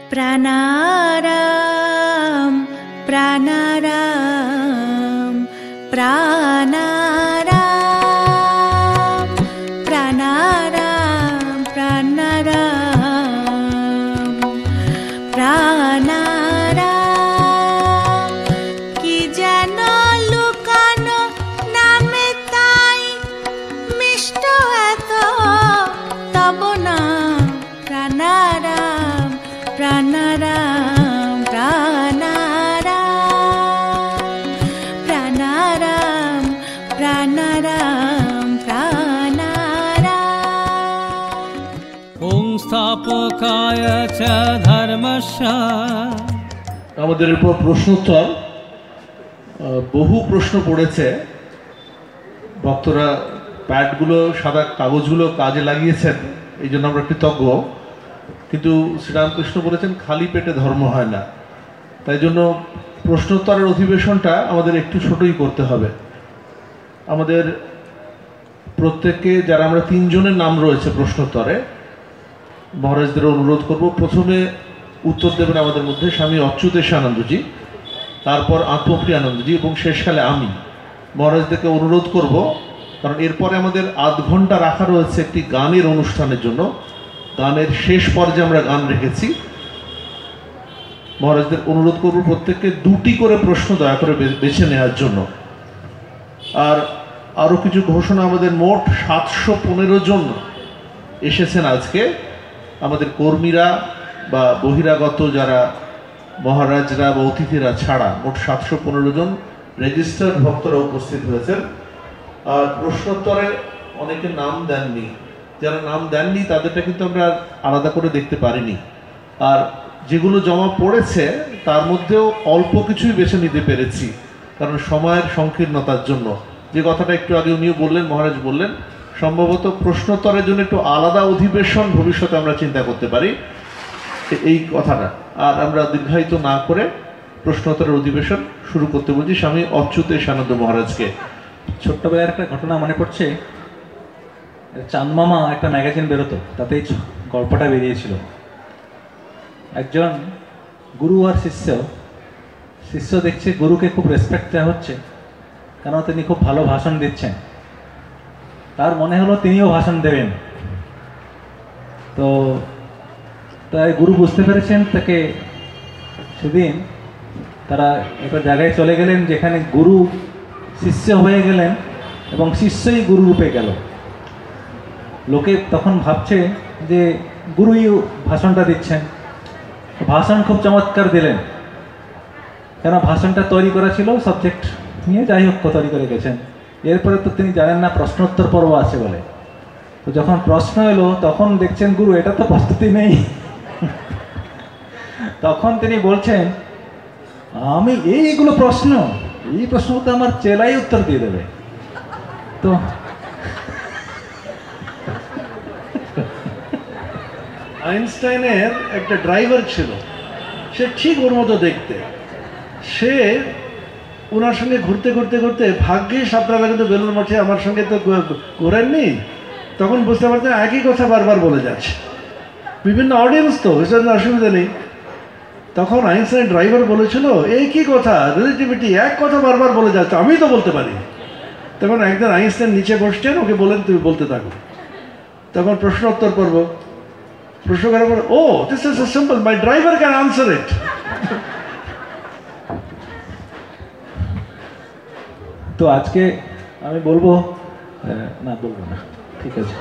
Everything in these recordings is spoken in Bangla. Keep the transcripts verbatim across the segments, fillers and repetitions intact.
প্রাণারাম প্রাণারাম প্রাণারাম প্রাণারাম প্রাণারাম প্রাণারাম কি যেন লুকানো নামে তাই মিষ্ট এত তব নাম প্রাণারাম প্রাণারাম প্রাণারাম প্রাণারাম প্রাণারাম প্রাণারাম ওং স্থাপকায় চ ধর্মস্য। আমাদের এরপর প্রশ্নোত্তর। বহু প্রশ্ন পড়েছে, ভক্তরা প্যাডগুলো সাদা কাগজগুলো কাজে লাগিয়েছেন, এই জন্য আমরা কৃতজ্ঞ। কিন্তু শ্রীরামকৃষ্ণ বলেছেন খালি পেটে ধর্ম হয় না, তাই জন্য প্রশ্নোত্তরের অধিবেশনটা আমাদের একটু ছোটই করতে হবে। আমাদের প্রত্যেককে, যারা আমরা তিনজনের নাম রয়েছে প্রশ্নোত্তরে, মহারাজদের অনুরোধ করব, প্রথমে উত্তর দেবেন আমাদের মধ্যে স্বামী অচ্যুতেশানন্দজি, তারপর আত্মপ্রিয়ানন্দজি এবং শেষকালে আমি। মহারাজদেরকে অনুরোধ করব, কারণ এরপরে আমাদের আধ ঘন্টা রাখা রয়েছে একটি গানের অনুষ্ঠানের জন্য। গানের শেষ পর্যায়ে আমরা গান রেখেছি। মহারাজদের অনুরোধ করব প্রত্যেককে দুটি করে প্রশ্ন দয়া করে বেছে নেওয়ার জন্য। আর আরও কিছু ঘোষণা, আমাদের মোট সাতশো পনেরো জন এসেছেন আজকে। আমাদের কর্মীরা বা বহিরাগত যারা মহারাজরা বা অতিথিরা ছাড়া মোট সাতশো পনেরো জন রেজিস্টার্ড ভক্তরা উপস্থিত হয়েছেন। আর প্রশ্নোত্তরে অনেকে নাম দেননি, যারা নাম দেননি তাদেরটা কিন্তু আমরা আলাদা করে দেখতে পারিনি। আর যেগুলো জমা পড়েছে তার মধ্যেও অল্প কিছুই বেছে নিতে পেরেছি, কারণ সময়ের সংকীর্ণতার জন্য। যে কথাটা একটু আগে উনিও বললেন, মহারাজ বললেন, সম্ভবত প্রশ্নোত্তরের জন্য একটু আলাদা অধিবেশন ভবিষ্যতে আমরা চিন্তা করতে পারি, এই কথাটা। আর আমরা দীর্ঘায়িত না করে প্রশ্নোত্তরের অধিবেশন শুরু করতে বলছি স্বামী অচ্যুতেশানন্দ মহারাজকে। ছোট্টবেলার একটা ঘটনা মনে পড়ছে। চাঁদমামা একটা ম্যাগাজিন বেরোতো, তাতেই গল্পটা বেরিয়েছিল। একজন গুরু আর শিষ্য, শিষ্য দেখছে গুরুকে খুব রেসপেক্ট দেওয়া হচ্ছে, কেন তিনি খুব ভালো ভাষণ দিচ্ছেন। তার মনে হলো তিনিও ভাষণ দেবেন। তো তাই গুরু বুঝতে পেরেছেন তাকে। সেদিন তারা একটা জায়গায় চলে গেলেন যেখানে গুরু শিষ্য হয়ে গেলেন এবং শিষ্যই গুরু রূপে গেল। লোকে তখন ভাবছে যে গুরুই ভাষণটা দিচ্ছেন। ভাষণ খুব চমৎকার দিলেন, কেন ভাষণটা তৈরি করা ছিল সাবজেক্ট নিয়ে, যাই হোক তৈরি করে গেছেন। এরপরে তো তিনি জানেন না প্রশ্নোত্তর পর্ব আছে বলে। তো যখন প্রশ্ন এলো তখন দেখছেন গুরু এটা তো প্রস্তুতি নেই। তখন তিনি বলছেন, আমি এইগুলো প্রশ্ন, এই প্রশ্ন তো আমার চেলাই উত্তর দিয়ে দেবে। তো আইনস্টাইনের একটা ড্রাইভার ছিল, সে ঠিক ওর মতো দেখতে। সে ওনার সঙ্গে ঘুরতে ঘুরতে ঘুরতে ভাগ্যিস আপনারা কিন্তু বেলুড় মঠে আমার সঙ্গে তো ঘোরেননি, তখন বুঝতে পারতেন একই কথা বারবার বলে যাচ্ছে। বিভিন্ন অডিয়েন্স তো, সেজন্য অসুবিধা নেই। তখন আইনস্টাইন ড্রাইভার বলেছিল, এই কি কথা, রিলেটিভিটি, এক কথা বারবার বলে যাচ্ছে, আমি তো বলতে পারি। তখন একদিন আইনস্টাইন নিচে বসছেন, ওকে বলেন তুমি বলতে থাকো। তখন প্রশ্ন উত্তর পর্ব, প্রশ্ন করার পর, oh this is simple, my driver can answer it. তো আজকে আমি বলবো না, বলবো না, ঠিক আছে।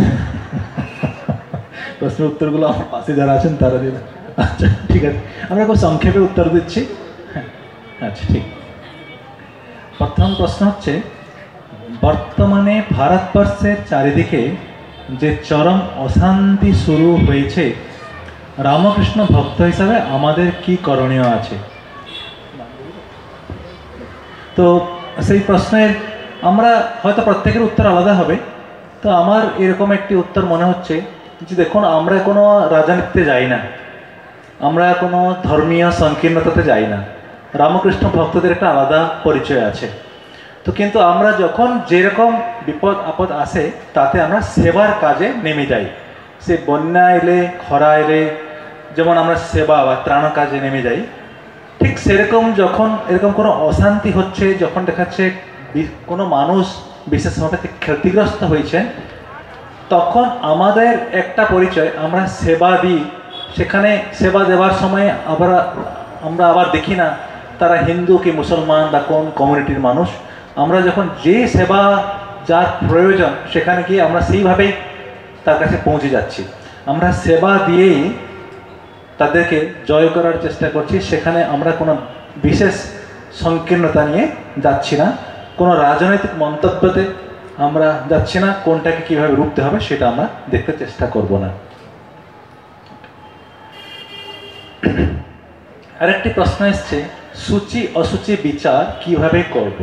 প্রশ্ন উত্তরগুলো আমার পাশে যারা আছেন তারা দিন। আচ্ছা ঠিক আছে, আমরা খুব সংক্ষেপে উত্তর দিচ্ছি। হ্যাঁ আচ্ছা ঠিক। প্রথম প্রশ্ন হচ্ছে, বর্তমানে ভারতবর্ষের চারিদিকে যে চরম অশান্তি শুরু হয়েছে, রামকৃষ্ণ ভক্ত হিসাবে আমাদের কি করণীয় আছে? তো সেই প্রশ্নের আমরা হয়তো প্রত্যেকের উত্তর আলাদা হবে। তো আমার এরকম একটি উত্তর মনে হচ্ছে যে, দেখুন আমরা কোনো রাজনীতিতে যাই না, আমরা কোনো ধর্মীয় সংকীর্ণতাতে যাই না। রামকৃষ্ণ ভক্তদের একটা আলাদা পরিচয় আছে। তো কিন্তু আমরা যখন যেরকম বিপদ আপদ আসে তাতে আমরা সেবার কাজে নেমে যাই। সে বন্যা এলে, খরা এলে, যেমন আমরা সেবা বা ত্রাণ কাজে নেমে যাই, ঠিক সেরকম যখন এরকম কোনো অশান্তি হচ্ছে, যখন দেখাচ্ছে কোনো মানুষ বিশেষভাবে ক্ষতিগ্রস্ত হয়েছে, তখন আমাদের একটা পরিচয়, আমরা সেবা দিই। সেখানে সেবা দেওয়ার সময় আবার আমরা আবার দেখি না তারা হিন্দু কি মুসলমান বা কোন কমিউনিটির মানুষ। আমরা যখন যে সেবা যার প্রয়োজন সেখানে গিয়ে আমরা সেইভাবেই তার কাছে পৌঁছে যাচ্ছি। আমরা সেবা দিয়েই তাদেরকে জয় করার চেষ্টা করছি। সেখানে আমরা কোনো বিশেষ সংকীর্ণতা নিয়ে যাচ্ছি না, কোনো রাজনৈতিক মন্তব্যতে আমরা যাচ্ছি না, কোনটাকে কীভাবে রুখতে হবে সেটা আমরা দেখতে চেষ্টা করব না। আরেকটি প্রশ্ন এসছে, সূচি অসুচি বিচার কিভাবে করব?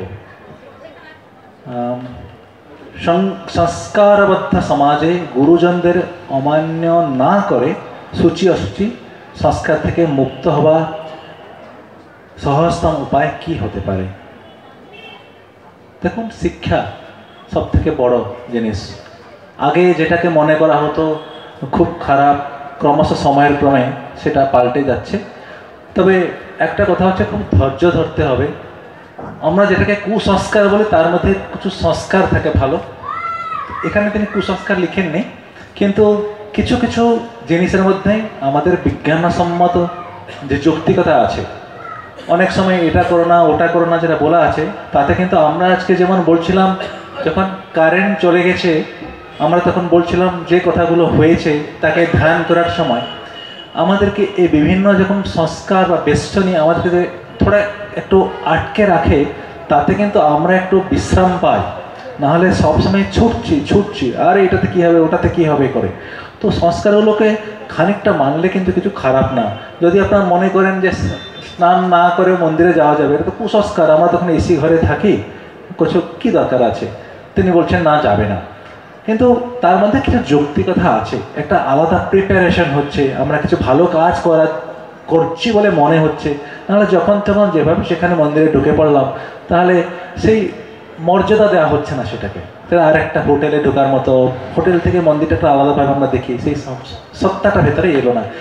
সংস্কারবদ্ধ সমাজে গুরুজনদের অমান্য না করে সূচি অসুচি সংস্কার থেকে মুক্ত হওয়া সহজতম উপায় কি হতে পারে? দেখুন, শিক্ষা সব থেকে বড় জিনিস। আগে যেটাকে মনে করা হতো খুব খারাপ, ক্রমশ সময়ের ক্রমে সেটা পাল্টে যাচ্ছে। তবে একটা কথা হচ্ছে, খুব ধৈর্য ধরতে হবে। আমরা যেটাকে কুসংস্কার বলি তার মধ্যে কিছু সংস্কার থাকে ভালো। এখানে তিনি কুসংস্কার লিখেননি, কিন্তু কিছু কিছু জিনিসের মধ্যে আমাদের বিজ্ঞানসম্মত যে যৌক্তিকতা আছে, অনেক সময় এটা করো না ওটা করো না যেটা বলা আছে, তাতে কিন্তু আমরা আজকে যেমন বলছিলাম যখন কারেন্ট চলে গেছে, আমরা তখন বলছিলাম যে কথাগুলো হয়েছে তাকে ধ্যান করার সময় আমাদেরকে এই বিভিন্ন যখন সংস্কার বা বেষ্টনী আমাদেরকে থোড়া একটু আটকে রাখে, তাতে কিন্তু আমরা একটু বিশ্রাম পাই। নাহলে সবসময় ছুটছি ছুটছি আর এটাতে কী হবে ওটাতে কী হবে করে। তো সংস্কারগুলোকে খানিকটা মানলে কিন্তু কিছু খারাপ না। যদি আপনারা মনে করেন যে স্নান না করে মন্দিরে যাওয়া যাবে, এটা তো কুসংস্কার, আমরা তখন এসি ঘরে থাকি, কিছু কী দরকার আছে? তিনি বলছেন না, যাবে না। কিন্তু তার মধ্যে কিছু যৌক্তিকতা আছে, একটা আলাদা প্রিপারেশন হচ্ছে, আমরা কিছু ভালো কাজ করা করছি বলে মনে হচ্ছে। নাহলে যখন তখন যেভাবে সেখানে মন্দিরে ঢুকে পড়লাম, তাহলে সেই মর্যাদা দেওয়া হচ্ছে না সেটাকে। তাহলে আর একটা হোটেলে ঢোকার মতো, হোটেল থেকে মন্দিরটা আলাদাভাবে আমরা দেখি, সেই সত্তাটা ভেতরে এলো না।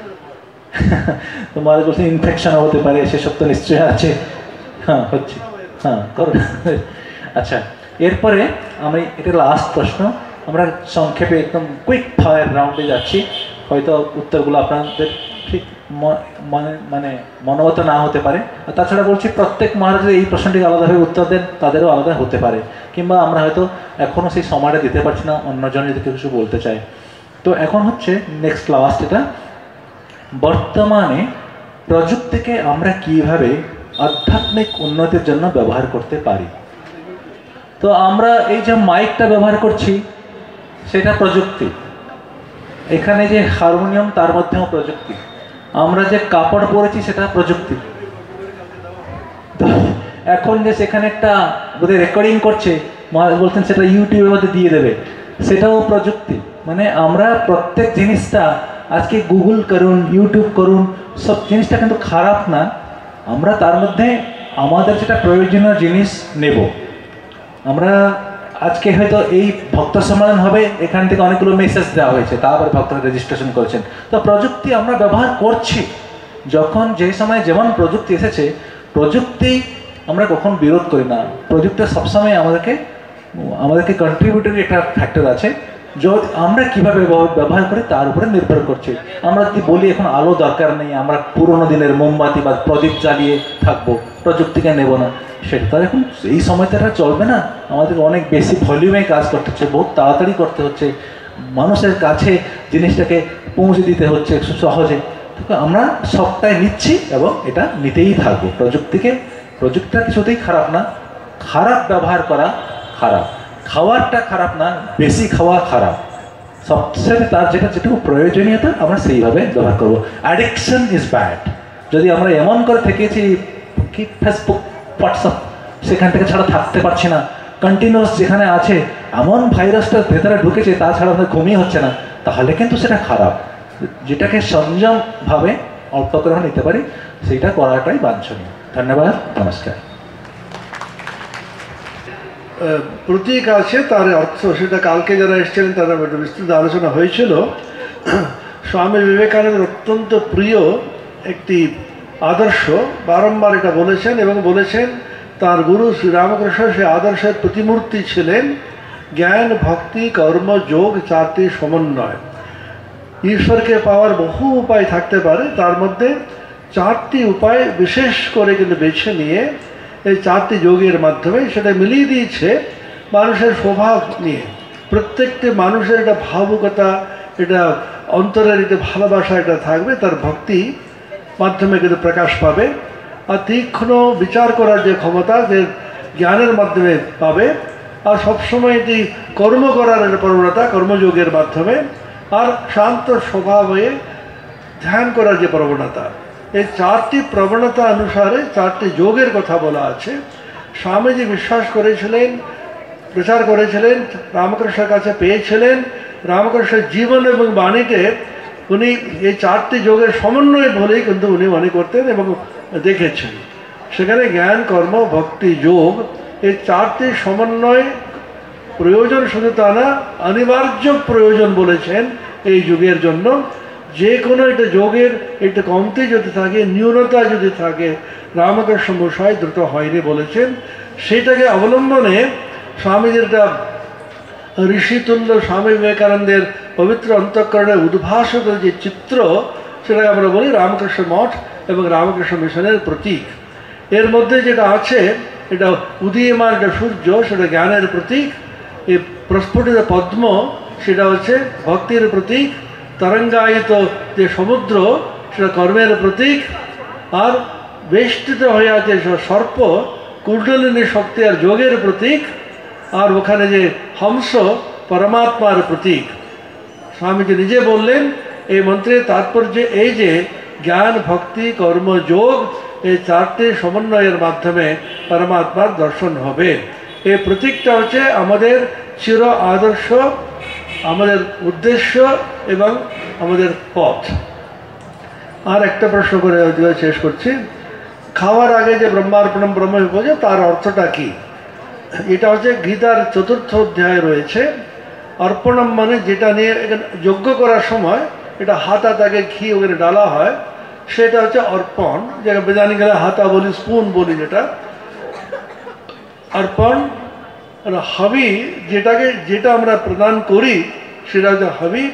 তোমার বলছে ইনফেকশনও হতে পারে, সেসব তো নিশ্চয়ই আছে। হ্যাঁ হচ্ছে, হ্যাঁ করুন। আচ্ছা, এরপরে আমি এটা লাস্ট প্রশ্ন, আমরা সংক্ষেপে একদম কুইক ফায়ার রাউন্ডে যাচ্ছি। হয়তো উত্তরগুলো আপনাদের ঠিক মানে মানে মনোগত না হতে পারে। তাছাড়া বলছি, প্রত্যেক মহারাজের এই প্রশ্নটিকে আলাদাভাবে উত্তর দেন, তাদেরও আলাদা হতে পারে, কিংবা আমরা হয়তো এখনও সেই সময়টা দিতে পারছি না, অন্যজন যদি কিছু বলতে চায়। তো এখন হচ্ছে নেক্সট লাস্ট, এটা বর্তমানে প্রযুক্তিকে আমরা কিভাবে আধ্যাত্মিক উন্নতির জন্য ব্যবহার করতে পারি। তো আমরা এই যে মাইকটা ব্যবহার করছি সেটা প্রযুক্তি, এখানে যে হারমোনিয়াম তার মধ্যেও প্রযুক্তি, আমরা যে কাপড় পরেছি সেটা প্রযুক্তি। তো এখন যে সেখানে একটা বোধহয় রেকর্ডিং করছে, বলছেন সেটা ইউটিউবের মধ্যে দিয়ে দেবে, সেটাও প্রযুক্তি। মানে আমরা প্রত্যেক জিনিসটা আজকে গুগল করুন, ইউটিউব করুন, সব জিনিসটা কিন্তু খারাপ না। আমরা তার মধ্যে আমাদের যেটা প্রয়োজনীয় জিনিস নেব। আমরা আজকে হয়তো এই ভক্ত সম্মেলন হবে, এখান থেকে অনেকগুলো মেসেজ দেওয়া হয়েছে, তারপর ভক্তরা রেজিস্ট্রেশন করেছেন। তো প্রযুক্তি আমরা ব্যবহার করছি। যখন যে সময় যেমন প্রযুক্তি এসেছে, প্রযুক্তি আমরা কখন বিরোধ করি না। প্রযুক্তি সবসময় আমাদেরকে আমাদেরকে কন্ট্রিবিউটরি একটা ফ্যাক্টর আছে, যদি আমরা কীভাবে ব্যবহার করি তার উপরে নির্ভর করছে। আমরা যদি বলি এখন আলো দরকার নেই, আমরা পুরোনো দিনের মোমবাতি বা প্রদীপ জ্বালিয়ে থাকবো, প্রযুক্তিকে নেব না, সেটা তো এখন এই সময়টা চলবে না। আমাদের অনেক বেশি ভলিউমে কাজ করতে হচ্ছে, বহুত তাড়াতাড়ি করতে হচ্ছে, মানুষের কাছে জিনিসটাকে পৌঁছে দিতে হচ্ছে একটু সহজে। আমরা সবটাই নিচ্ছি এবং এটা নিতেই থাকবো। প্রযুক্তিকে প্রযুক্তিটা কিছুতেই খারাপ না, খারাপ ব্যবহার করা খারাপ, খাওয়ারটা খারাপ না, বেশি খাওয়া খারাপ। সবচেয়ে তার যেটা যেটুকু প্রয়োজনীয়তা আমরা সেইভাবে ব্যবহার করবো। Addiction is bad. যদি আমরা এমন করে থেকেছি কি ফেসবুক হোয়াটসঅ্যাপ সেখান থেকে ছাড়া থাকতে পারছি না, কন্টিনিউয়াস যেখানে আছে এমন ভাইরাসটা ভেতরে ঢুকেছে তা ছাড়া আমাদের ঘুমিয়ে হচ্ছে না, তাহলে কিন্তু সেটা খারাপ। যেটাকে সংযমভাবে অল্প করে নিতে পারি সেইটা করাটাই বাঞ্ছনীয়। ধন্যবাদ, নমস্কার। প্রতীক আছে, তার অর্থ সেটা কালকে যারা এসেছিলেন তারা একটু বিস্তৃত আলোচনা হয়েছিল। স্বামী বিবেকানন্দের অত্যন্ত প্রিয় একটি আদর্শ, বারংবার এটা বলেছেন এবং বলেছেন তার গুরু শ্রীরামকৃষ্ণ সেই আদর্শের প্রতিমূর্তি ছিলেন জ্ঞান, ভক্তি, কর্ম, যোগ চারটি সমন্বয়। ঈশ্বরকে পাওয়ার বহু উপায় থাকতে পারে, তার মধ্যে চারটি উপায় বিশেষ করে কিন্তু বেছে নিয়ে এই চারটি যোগের মাধ্যমে সেটা মিলিয়ে দিয়েছে মানুষের স্বভাব নিয়ে। প্রত্যেকটি মানুষের একটা ভাবুকতা, এটা অন্তরের একটা ভালোবাসা এটা থাকবে, তার ভক্তি মাধ্যমে কিন্তু প্রকাশ পাবে। আর তীক্ষ্ণ বিচার করার যে ক্ষমতা, যে জ্ঞানের মাধ্যমে পাবে। আর সবসময় এটি কর্ম করার একটা প্রবণতা কর্মযোগের মাধ্যমে। আর শান্ত স্বভাব হয়ে ধ্যান করার যে প্রবণতা, এই চারটি প্রবণতা অনুসারে চারটি যোগের কথা বলা আছে। স্বামীজি বিশ্বাস করেছিলেন, প্রচার করেছিলেন, রামকৃষ্ণের কাছে পেয়েছিলেন। রামকৃষ্ণের জীবন এবং বাণীতে উনি এই চারটি যোগের সমন্বয় বলেই কিন্তু উনি মনে করতেন এবং দেখেছেন। সেখানে জ্ঞান, কর্ম, ভক্তি, যোগ এই চারটি সমন্বয় প্রয়োজন, শুধু তা না অনিবার্য প্রয়োজন বলেছেন এই যুগের জন্য। যে কোনো একটা যোগের একটা কমতি যদি থাকে, ন্যূনতা যদি থাকে, রামকৃষ্ণ মশাই দ্রুত হয়নি বলেছেন। সেটাকে অবলম্বনে স্বামীজির একটা ঋষিতুল্য স্বামী বিবেকানন্দের পবিত্র অন্তঃকরণে উদ্ভাসিত যে চিত্র, সেটাকে আমরা বলি রামকৃষ্ণ মঠ এবং রামকৃষ্ণ মিশনের প্রতীক। এর মধ্যে যেটা আছে, এটা উদীয়মান একটা সূর্য, সেটা জ্ঞানের প্রতীক। এই প্রস্ফুটিত পদ্ম, সেটা হচ্ছে ভক্তির প্রতীক। তরঙ্গায়িত যে সমুদ্র, সেটা কর্মের প্রতীক। আর বেষ্টিত হয়ে আছে সর্প, কুণ্ডলিনী শক্তি আর যোগের প্রতীক। আর ওখানে যে হংস, পরমাত্মার প্রতীক। স্বামীজি নিজে বললেন এই মন্ত্রের তাৎপর্য এই যে জ্ঞান, ভক্তি, কর্ম, যোগ এই চারটি সমন্বয়ের মাধ্যমে পরমাত্মার দর্শন হবে। এই প্রতীকটা হচ্ছে আমাদের চির আদর্শ, আমাদের উদ্দেশ্য এবং আমাদের পথ। আর একটা প্রশ্ন করে শেষ করছি, খাওয়ার আগে যে ব্রহ্মার্পণম ব্রহ্ম বোঝে, তার অর্থটা কি? এটা হচ্ছে গীতার চতুর্থ অধ্যায়ে রয়েছে। অর্পণম মানে যেটা নিয়ে যজ্ঞ করার সময় এটা হাতা তাকে ঘি ওখানে ডালা হয়, সেটা হচ্ছে অর্পণ। যেটা বেদানি গেলে হাতা বলি, স্পুন বলি, যেটা অর্পণ। আর হাবি যেটাকে যেটা আমরা প্রদান করি সেটা হচ্ছে হাবি।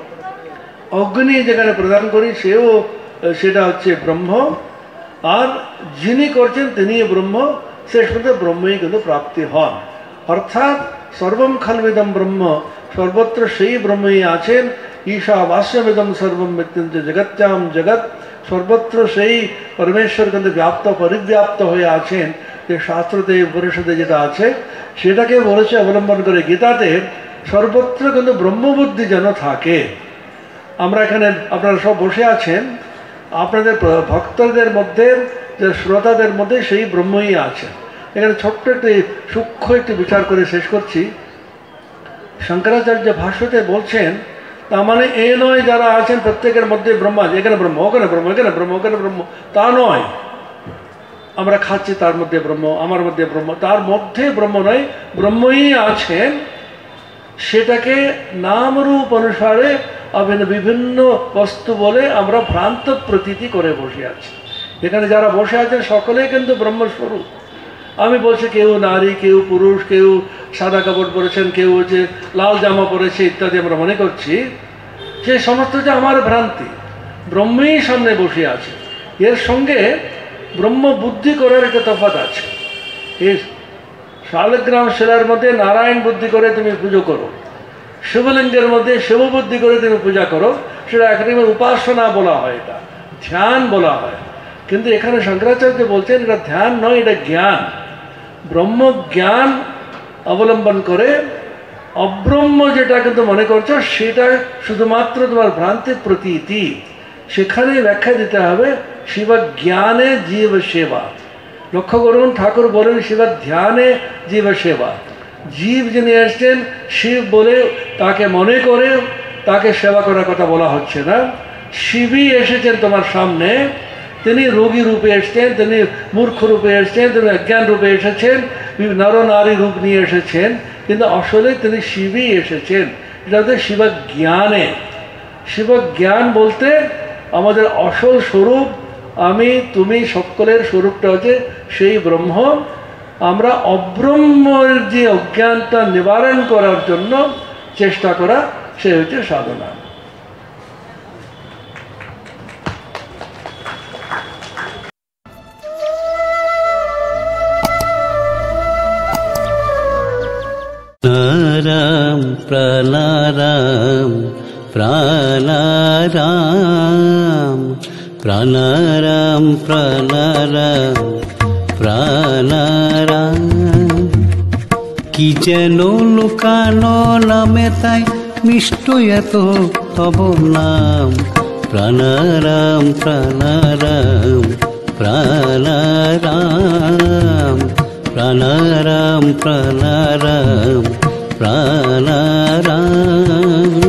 অগ্নি যেখানে প্রদান করি সেও সেটা হচ্ছে ব্রহ্ম। আর যিনি করছেন তিনি ব্রহ্ম, শেষ পর্যন্ত ব্রহ্মই কিন্তু প্রাপ্তি হন। অর্থাৎ সর্বম খলবিদম ব্রহ্ম, সর্বত্র সেই ব্রহ্মই আছেন। ঈশাবাস্যমিদম সর্বম মৃত্যুঞ্জ জগত্যাম জগৎ, সর্বত্র সেই পরমেশ্বর কিন্তু ব্যাপ্ত পরিব্যাপ্ত হয়ে আছেন। যে শাস্ত্রতে উপনিষদে যেটা আছে সেটাকে বলেছে অবলম্বন করে গীতাতে, সর্বত্র কিন্তু ব্রহ্মবুদ্ধি যেন থাকে। আমরা এখানে আপনারা সব বসে আছেন, আপনাদের ভক্তদের মধ্যে, যে শ্রোতাদের মধ্যে সেই ব্রহ্মই আছে। এখানে ছোট্ট একটি সূক্ষ্ম একটি বিচার করে শেষ করছি। শঙ্করাচার্য ভাষ্যতে বলছেন, তার মানে এ নয় যারা আছেন প্রত্যেকের মধ্যে ব্রহ্ম আছে, এখানে ব্রহ্ম, ওখানে ব্রহ্ম, এখানে ব্রহ্ম, ওখানে ব্রহ্ম, তা নয়। আমরা খাচ্ছি তার মধ্যে ব্রহ্ম, আমার মধ্যে ব্রহ্ম, তার মধ্যে ব্রহ্ম নয়, ব্রহ্মই আছেন। সেটাকে নামরূপ অনুসারে বিভিন্ন বস্তু বলে আমরা ভ্রান্ত প্রতীতি করে বসে আছি। এখানে যারা বসে আছেন সকলেই কিন্তু ব্রহ্মস্বরূপ। আমি বলছি কেউ নারী, কেউ পুরুষ, কেউ সাদা কাপড় পরেছেন, কেউ হচ্ছে লাল জামা পরেছে ইত্যাদি আমরা মনে করছি। সে সমস্ত যে আমার ভ্রান্তি, ব্রহ্মই সামনে বসে আছে। এর সঙ্গে ব্রহ্ম বুদ্ধি করার একটা তফাৎ আছে। এই শালগ্রাম শিলার মধ্যে নারায়ণ বুদ্ধি করে তুমি পুজো করো, শিবলিঙ্গের মধ্যে শিব বুদ্ধি করে তুমি পূজা করো, সেটা একেবারে উপাসনা বলা হয়, এটা ধ্যান বলা হয়। কিন্তু এখানে শঙ্করাচার্য বলছেন এটা ধ্যান নয়, এটা জ্ঞান। ব্রহ্ম জ্ঞান অবলম্বন করে অব্রহ্ম যেটা কিন্তু মনে করছো সেটা শুধুমাত্র তোমার ভ্রান্তির প্রতীতি। সেখানে ব্যাখ্যা দিতে হবে শিব জ্ঞানে জীব সেবা। লক্ষ্য করুন, ঠাকুর বলেন শিব ধ্যানে জীব সেবা। জীব যিনি এসছেন শিব বলে তাকে মনে করে তাকে সেবা করার কথা বলা হচ্ছে না। শিবই এসেছেন তোমার সামনে, তিনি রোগী রূপে এসছেন, তিনি মূর্খ রূপে এসছেন, তিনি অজ্ঞান রূপে এসেছেন, নর নারী রূপ নিয়ে এসেছেন, কিন্তু আসলে তিনি শিবই এসেছেন। এটা হচ্ছে শিব জ্ঞানে। শিব জ্ঞান বলতে আমাদের আসল স্বরূপ, আমি তুমি সকলের স্বরূপটা হচ্ছে সেই ব্রহ্ম। আমরা অব্রহ্মের যে অজ্ঞানটা নিবারণ করার জন্য চেষ্টা করা, সে হচ্ছে সাধনা। রাম প্রাণারাম প্রাণারাম প্রাণারাম প্রাণারাম প্রাণারাম। কি যেন লুকানো নামে তাই মিষ্ট এত তব নাম। প্রাণারাম প্রাণারাম প্রাণারাম প্রাণারাম প্রাণারাম প্রাণারাম।